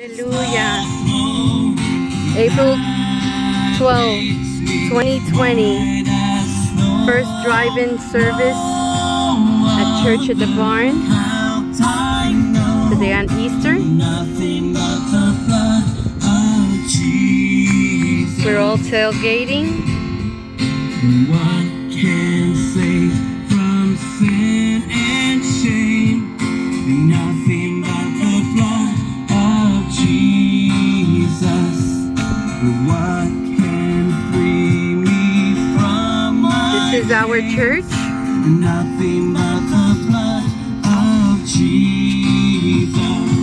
Hallelujah. April 12, 2020. First drive-in service at Church at the Barn. Today on Easter. We're all tailgating. What can save from sin and shame? Nothing but the blood of Jesus. What can free me from my This is our church. Nothing but the blood of Jesus.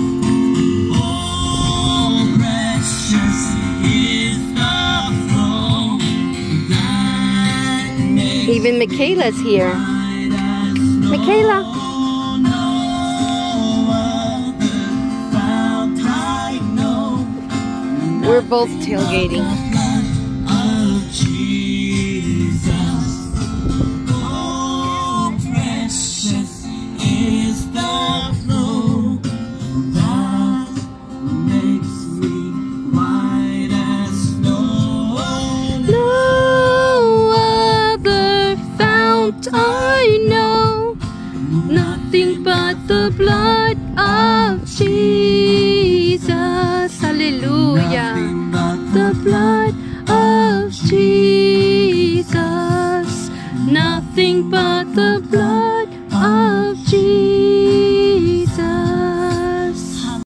Oh, precious is the flow that makes Even Michaela's here. Michaela. We're both tailgating. I know nothing but the blood of Jesus. Hallelujah. The blood of Jesus.